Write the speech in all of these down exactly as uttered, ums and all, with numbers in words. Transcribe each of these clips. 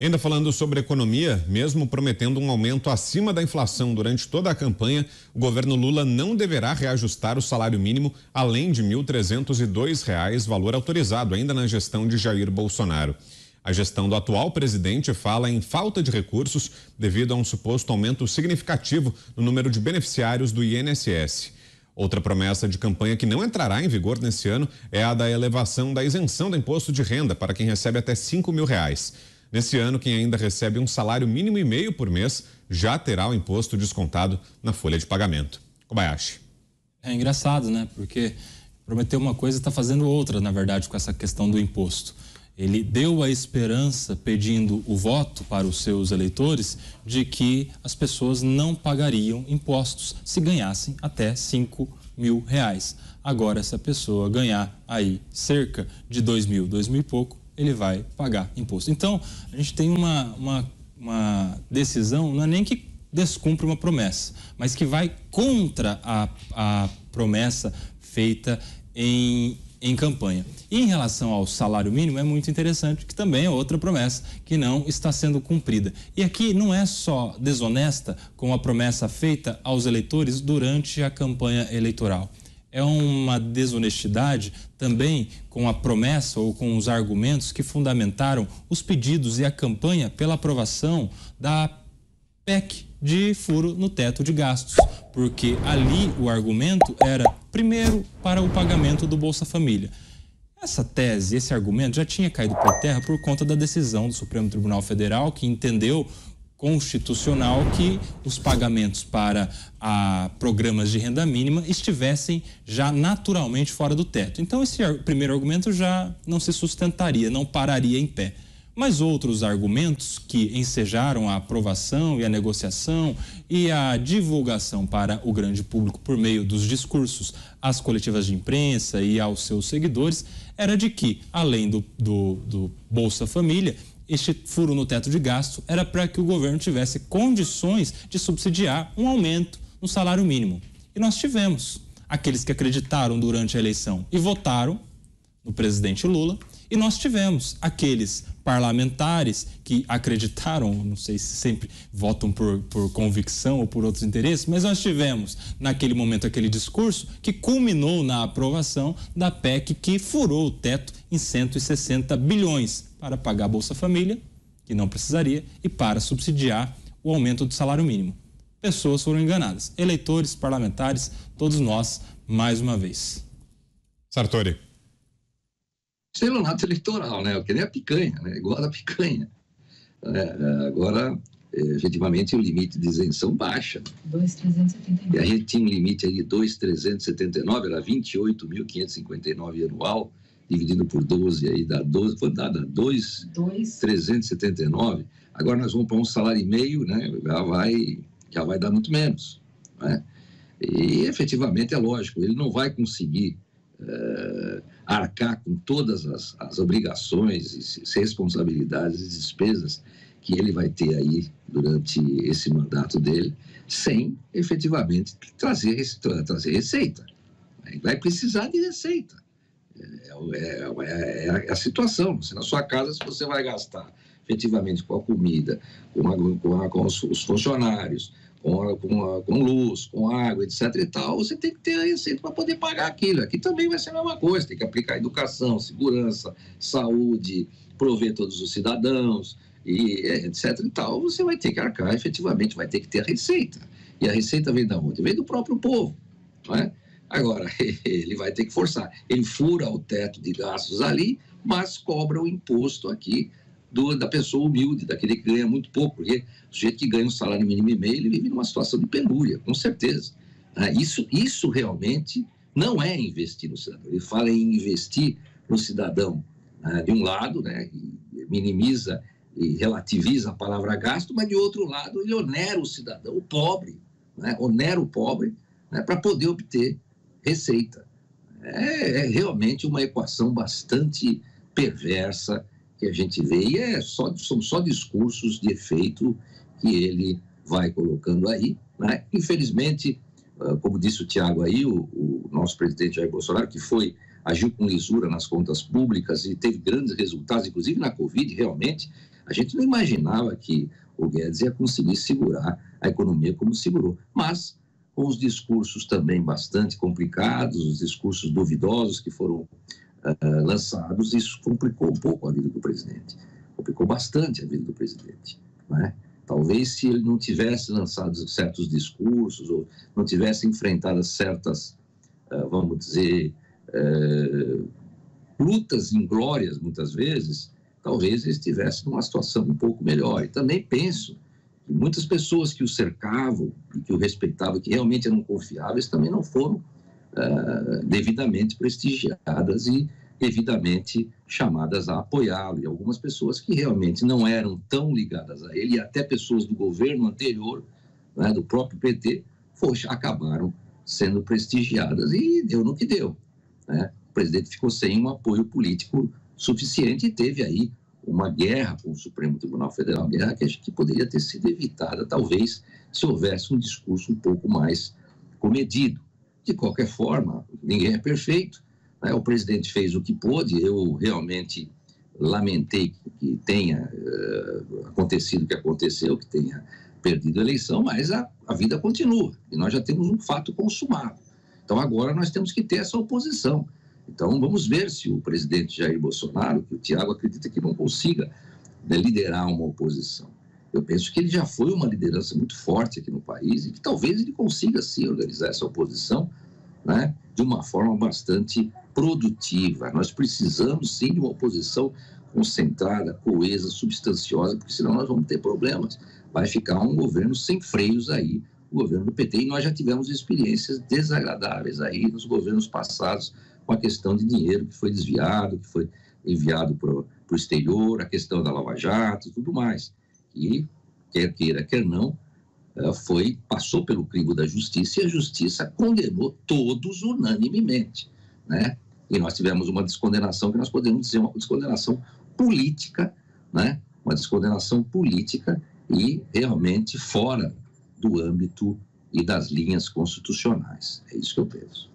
Ainda falando sobre economia, mesmo prometendo um aumento acima da inflação durante toda a campanha, o governo Lula não deverá reajustar o salário mínimo além de mil trezentos e dois reais, valor autorizado ainda na gestão de Jair Bolsonaro. A gestão do atual presidente fala em falta de recursos devido a um suposto aumento significativo no número de beneficiários do I N S S. Outra promessa de campanha que não entrará em vigor nesse ano é a da elevação da isenção do imposto de renda para quem recebe até cinco mil reais. Nesse ano, quem ainda recebe um salário mínimo e meio por mês já terá o imposto descontado na folha de pagamento. Kobayashi. É engraçado, né? Porque prometeu uma coisa e está fazendo outra, na verdade, com essa questão do imposto. Ele deu a esperança, pedindo o voto para os seus eleitores, de que as pessoas não pagariam impostos se ganhassem até cinco mil reais. Agora, se a pessoa ganhar aí cerca de dois mil, dois mil e pouco, ele vai pagar imposto. Então, a gente tem uma, uma, uma decisão, não é nem que descumpre uma promessa, mas que vai contra a, a promessa feita em, em campanha. E em relação ao salário mínimo, é muito interessante, que também é outra promessa que não está sendo cumprida. E aqui não é só desonesta com a promessa feita aos eleitores durante a campanha eleitoral. É uma desonestidade também com a promessa ou com os argumentos que fundamentaram os pedidos e a campanha pela aprovação da P E C de furo no teto de gastos, porque ali o argumento era, primeiro, para o pagamento do Bolsa Família. Essa tese, esse argumento já tinha caído por terra por conta da decisão do Supremo Tribunal Federal, que entendeu constitucional que os pagamentos para a programas de renda mínima estivessem já naturalmente fora do teto. Então, esse primeiro argumento já não se sustentaria, não pararia em pé. Mas outros argumentos que ensejaram a aprovação e a negociação e a divulgação para o grande público por meio dos discursos às coletivas de imprensa e aos seus seguidores era de que, além do, do, do Bolsa Família, este furo no teto de gasto era para que o governo tivesse condições de subsidiar um aumento no salário mínimo. E nós tivemos aqueles que acreditaram durante a eleição e votaram no presidente Lula, e nós tivemos aqueles parlamentares que acreditaram, não sei se sempre votam por, por convicção ou por outros interesses, mas nós tivemos naquele momento aquele discurso que culminou na aprovação da P E C que furou o teto em cento e sessenta bilhões para pagar a Bolsa Família, que não precisaria, e para subsidiar o aumento do salário mínimo. Pessoas foram enganadas, eleitores, parlamentares, todos nós, mais uma vez. Sartori. Estelionato eleitoral, né? Que nem a picanha, né? Igual a picanha. É, agora, efetivamente, o limite de isenção baixa. dois mil trezentos e setenta e nove. E a gente tinha um limite aí de dois mil trezentos e setenta e nove, era vinte e oito mil quinhentos e cinquenta e nove anual, dividido por doze, aí dá doze, foi dada dois mil trezentos e setenta e nove. Agora nós vamos para um salário e meio, né? Já vai, já vai dar muito menos, né? E, efetivamente, é lógico, ele não vai conseguir Uh, arcar com todas as, as obrigações, e responsabilidades e despesas que ele vai ter aí durante esse mandato dele, sem efetivamente trazer, trazer receita. Ele vai precisar de receita. É, é, é a situação. Se na sua casa, se você vai gastar efetivamente com a comida, com, a, com, a, com os, os funcionários, Com, a, com, a, com luz, com água, etc e tal, você tem que ter a receita para poder pagar aquilo. Aqui também vai ser a mesma coisa, tem que aplicar educação, segurança, saúde, prover todos os cidadãos, e etc e tal, você vai ter que arcar, efetivamente, vai ter que ter a receita. E a receita vem da onde? Vem do próprio povo, não é? Agora, ele vai ter que forçar. Ele fura o teto de gastos ali, mas cobra o imposto aqui Do, da pessoa humilde, daquele que ganha muito pouco, porque o sujeito que ganha um salário mínimo e meio, ele vive numa situação de penúria, com certeza. Ah, isso, isso realmente não é investir no cidadão. Ele fala em investir no cidadão, ah, de um lado, né, minimiza e relativiza a palavra gasto, mas de outro lado ele onera o cidadão, o pobre, né, onera o pobre, né, para poder obter receita. É, é realmente uma equação bastante perversa que a gente vê, e é só, são só discursos de efeito que ele vai colocando aí, né? Infelizmente, como disse o Tiago aí, o, o nosso presidente Jair Bolsonaro, que foi, agiu com lisura nas contas públicas e teve grandes resultados, inclusive na Covid, realmente, A gente não imaginava que o Guedes ia conseguir segurar a economia como segurou, mas com os discursos também bastante complicados, os discursos duvidosos que foram uh, lançados, isso complicou um pouco a vida do presidente, complicou bastante a vida do presidente, né? Talvez se ele não tivesse lançado certos discursos ou não tivesse enfrentado certas, uh, vamos dizer, uh, lutas inglórias muitas vezes, talvez ele estivesse numa situação um pouco melhor. E também penso que muitas pessoas que o cercavam e que o respeitavam, que realmente eram confiáveis, também não foram uh, devidamente prestigiadas e devidamente chamadas a apoiá-lo. E algumas pessoas que realmente não eram tão ligadas a ele, e até pessoas do governo anterior, né, do próprio P T, poxa, acabaram sendo prestigiadas e deu no que deu, né? O presidente ficou sem um apoio político suficiente e teve aí uma guerra com o Supremo Tribunal Federal, guerra que acho que poderia ter sido evitada, talvez, se houvesse um discurso um pouco mais comedido. De qualquer forma, ninguém é perfeito, né? O presidente fez o que pôde, eu realmente lamentei que tenha uh, acontecido o que aconteceu, que tenha perdido a eleição, mas a, a vida continua, e nós já temos um fato consumado. Então, agora nós temos que ter essa oposição. Então, vamos ver se o presidente Jair Bolsonaro, que o Tiago acredita que não consiga, né, liderar uma oposição. Eu penso que ele já foi uma liderança muito forte aqui no país e que talvez ele consiga, sim, organizar essa oposição, né, de uma forma bastante produtiva. Nós precisamos, sim, de uma oposição concentrada, coesa, substanciosa, porque senão nós vamos ter problemas. Vai ficar um governo sem freios aí, o governo do P T, e nós já tivemos experiências desagradáveis aí nos governos passados, com a questão de dinheiro que foi desviado, que foi enviado para o exterior, a questão da Lava Jato e tudo mais. E, quer queira, quer não, foi, passou pelo crivo da justiça e a justiça condenou todos unanimemente, né? E nós tivemos uma descondenação que nós podemos dizer uma descondenação política, né? Uma descondenação política e realmente fora do âmbito e das linhas constitucionais. É isso que eu penso.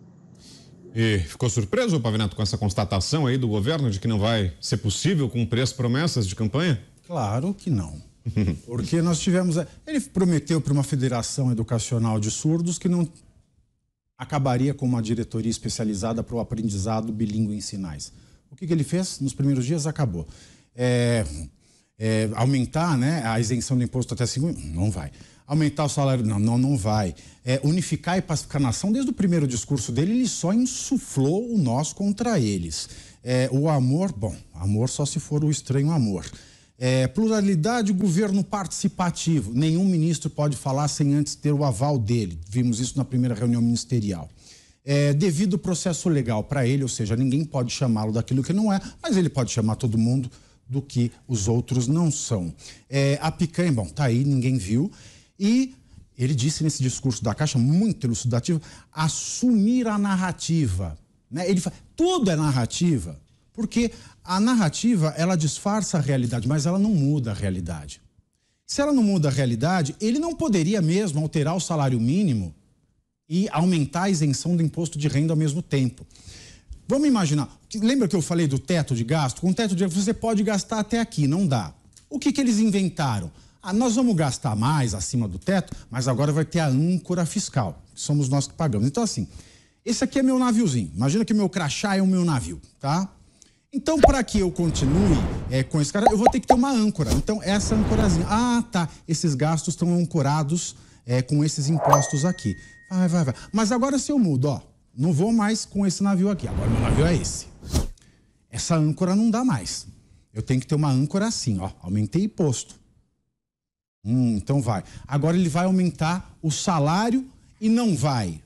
E ficou surpreso, Pavinato, com essa constatação aí do governo de que não vai ser possível cumprir as promessas de campanha? Claro que não. Porque nós tivemos... Ele prometeu para uma federação educacional de surdos que não acabaria com uma diretoria especializada para o aprendizado bilíngue em sinais. O que, que ele fez? Nos primeiros dias acabou. É, é, aumentar, né, a isenção do imposto até cinco... Não vai. Aumentar o salário, não, não, não vai. É, unificar e pacificar a nação, desde o primeiro discurso dele, ele só insuflou o nós contra eles. É, o amor, bom, amor só se for o estranho amor. É, pluralidade, governo participativo. Nenhum ministro pode falar sem antes ter o aval dele. Vimos isso na primeira reunião ministerial. É, devido processo legal para ele, ou seja, ninguém pode chamá-lo daquilo que não é, mas ele pode chamar todo mundo do que os outros não são. É, a picanha, bom, tá aí, ninguém viu. E ele disse nesse discurso da Caixa, muito elucidativo, assumir a narrativa, né? Ele fala, tudo é narrativa, porque a narrativa, ela disfarça a realidade, mas ela não muda a realidade. Se ela não muda a realidade, ele não poderia mesmo alterar o salário mínimo e aumentar a isenção do imposto de renda ao mesmo tempo. Vamos imaginar, lembra que eu falei do teto de gasto? Com o teto de gasto você pode gastar até aqui, não dá. O que que eles inventaram? Ah, nós vamos gastar mais acima do teto, mas agora vai ter a âncora fiscal, que somos nós que pagamos. Então, assim, esse aqui é meu naviozinho. Imagina que o meu crachá é o meu navio, tá? Então, para que eu continue é, com esse cara, eu vou ter que ter uma âncora. Então, essa âncorazinha. Ah, tá. Esses gastos estão ancorados é, com esses impostos aqui. Vai, vai, vai. Mas agora se eu mudo, ó, não vou mais com esse navio aqui. Agora meu navio é esse. Essa âncora não dá mais. Eu tenho que ter uma âncora assim, ó. Aumentei imposto. Hum, então vai. Agora ele vai aumentar o salário e não vai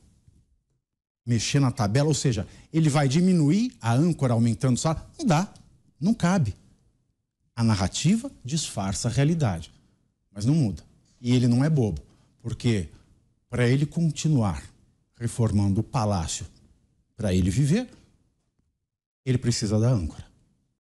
mexer na tabela, ou seja, ele vai diminuir a âncora aumentando o salário. Não dá, não cabe. A narrativa disfarça a realidade, mas não muda. E ele não é bobo, porque para ele continuar reformando o palácio, para ele viver, ele precisa da âncora.